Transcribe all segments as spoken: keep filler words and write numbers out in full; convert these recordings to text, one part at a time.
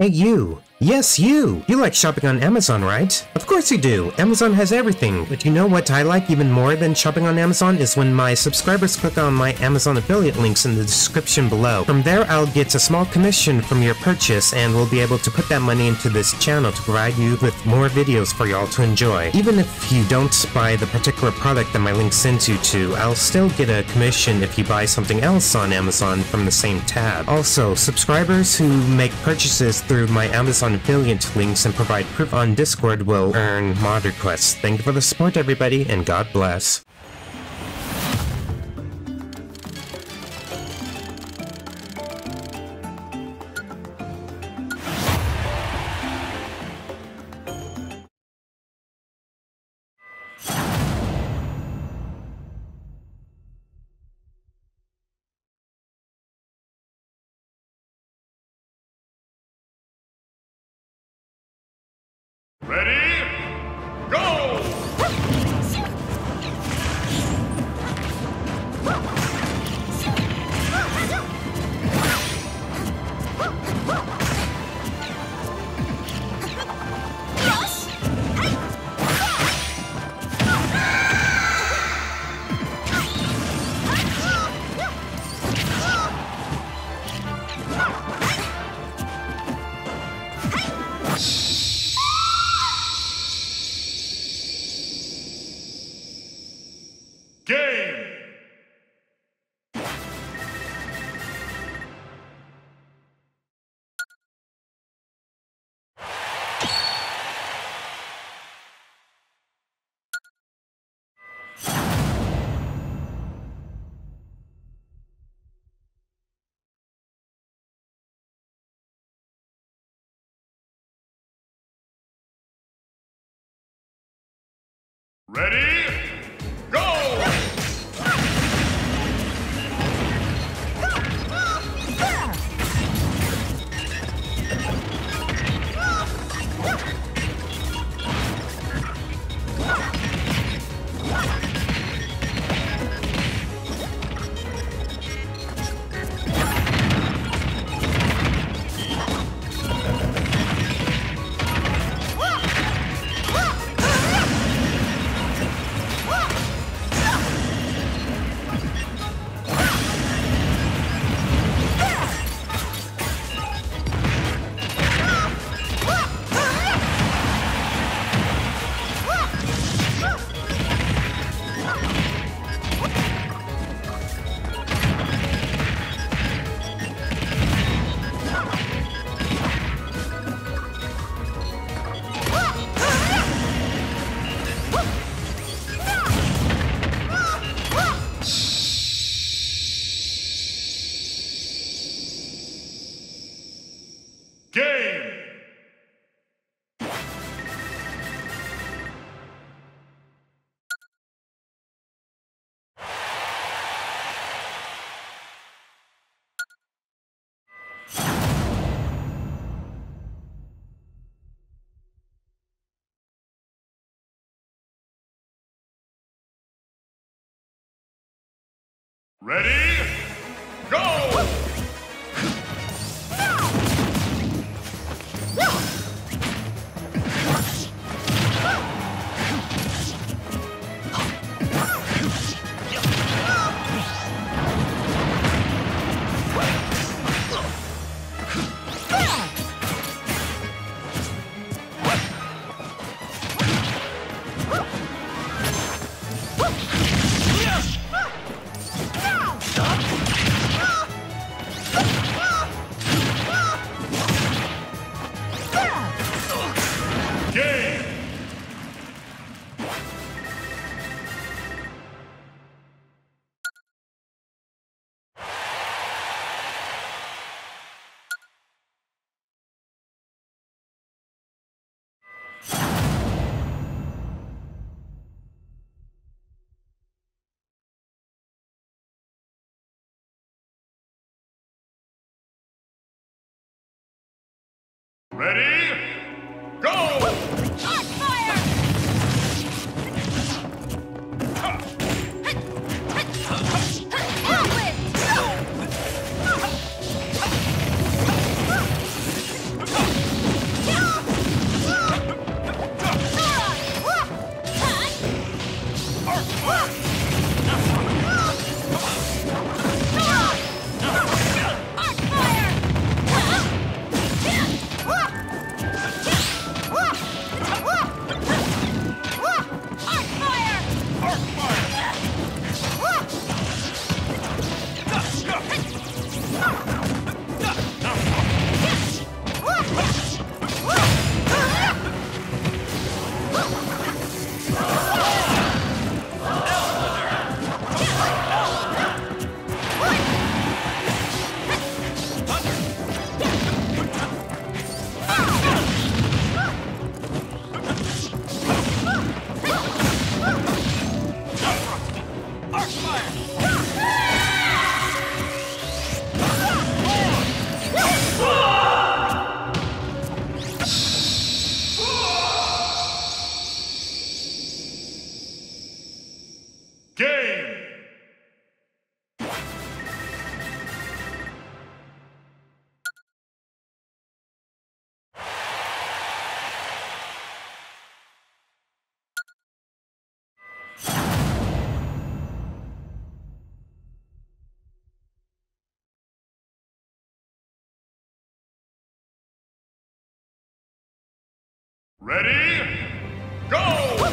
Hey you! Yes, you! You like shopping on Amazon, right? Of course you do! Amazon has everything, but you know what I like even more than shopping on Amazon is when my subscribers click on my Amazon affiliate links in the description below. From there, I'll get a small commission from your purchase, and we'll be able to put that money into this channel to provide you with more videos for y'all to enjoy. Even if you don't buy the particular product that my link sends you to, I'll still get a commission if you buy something else on Amazon from the same tab. Also, subscribers who make purchases through my Amazon affiliate links and provide proof on Discord will earn mod requests. Thank you for the support, everybody, and God bless. Ready? Go! Game! Ready? Go! Game! Ready? Go! Game! Ready? Go! Hot fire! Whirlwind! Ready? Go!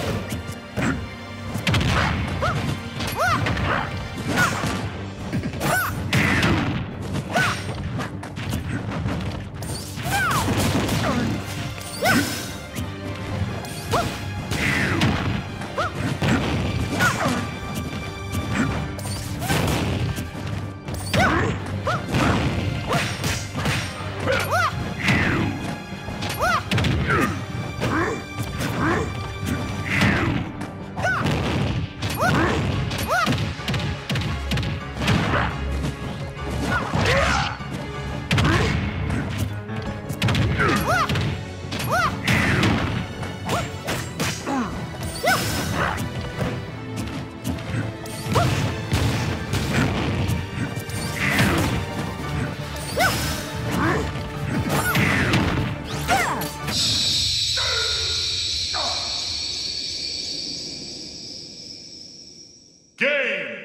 Game!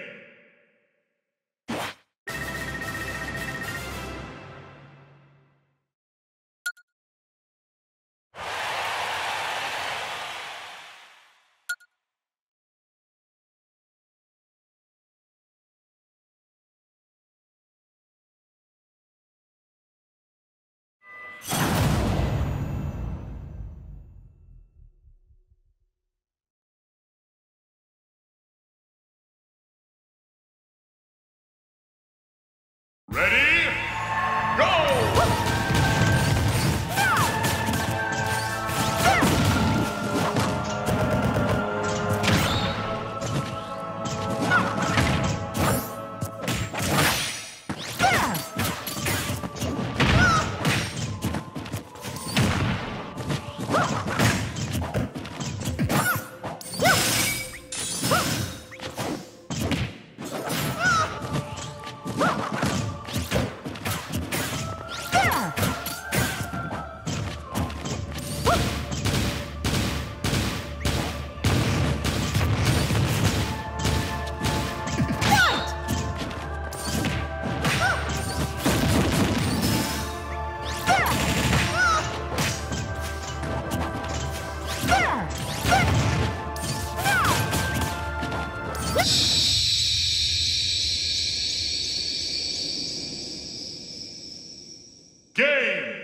Ready? Go! Game!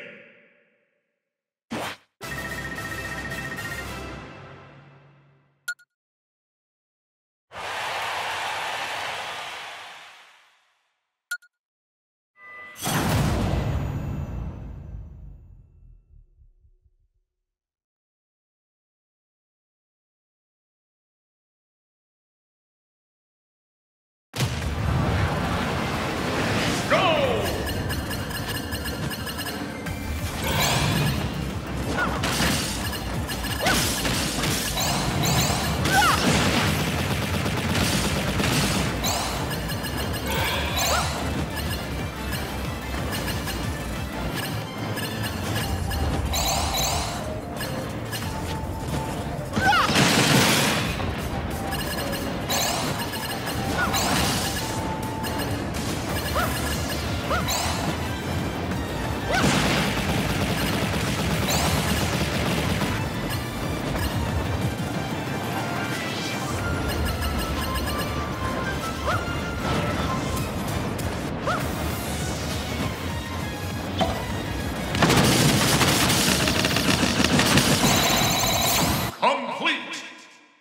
Complete!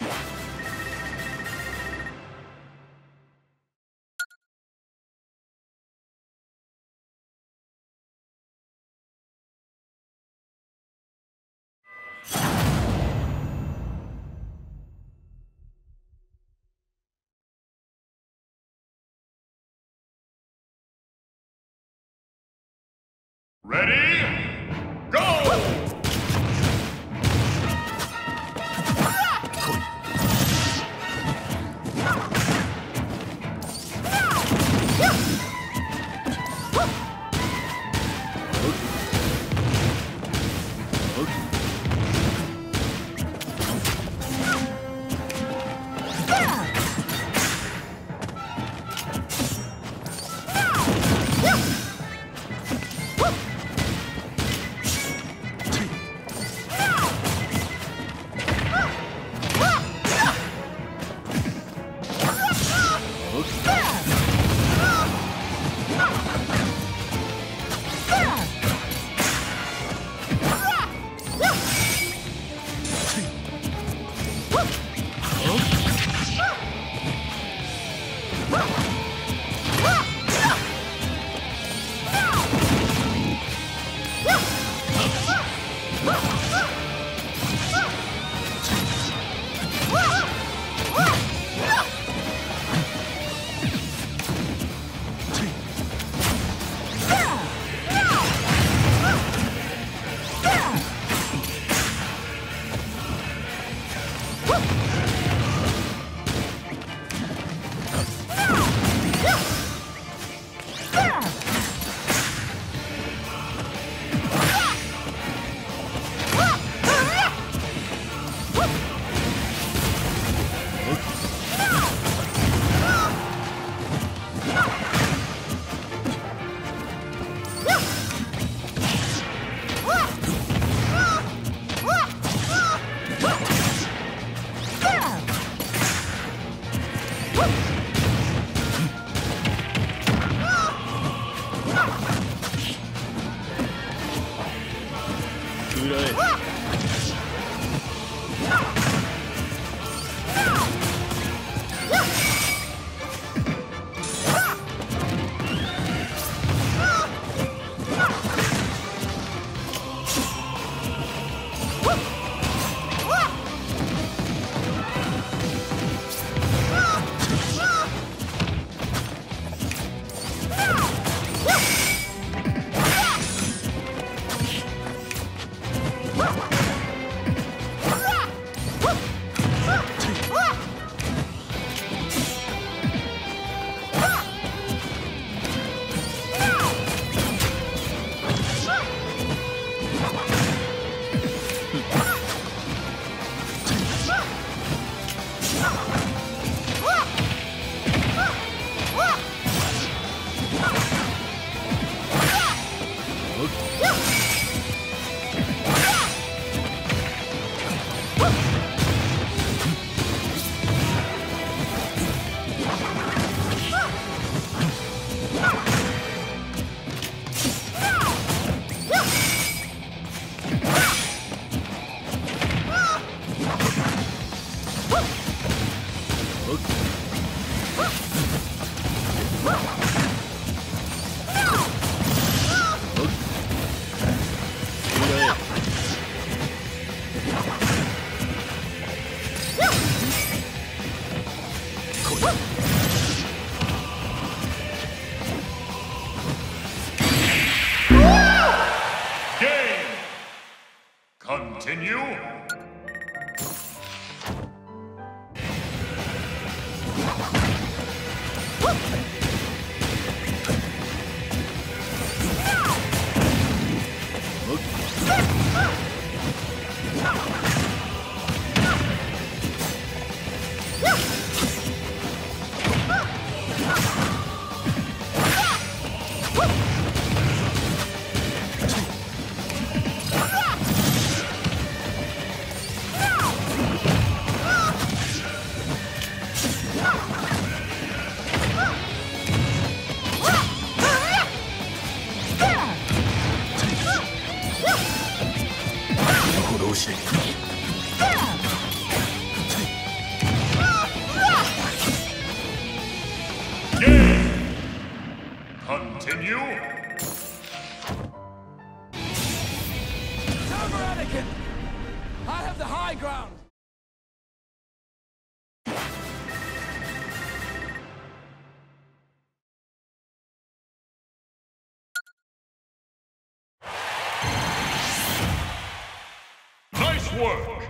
Ready? Go! Continue. Continue. Cover, Anakin! I have the high ground! Nice work!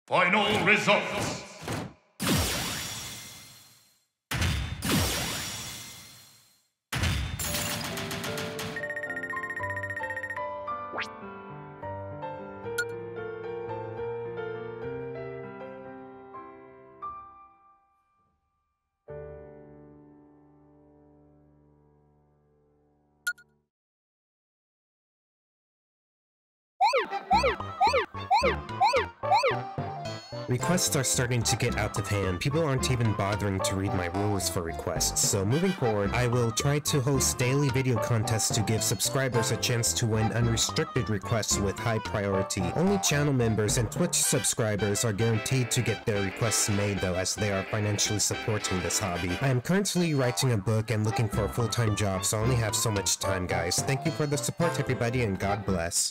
Final results. Requests are starting to get out of hand. People aren't even bothering to read my rules for requests, so moving forward, I will try to host daily video contests to give subscribers a chance to win unrestricted requests with high priority. Only channel members and Twitch subscribers are guaranteed to get their requests made though, as they are financially supporting this hobby. I am currently writing a book and looking for a full-time job, so I only have so much time, guys. Thank you for the support, everybody, and God bless.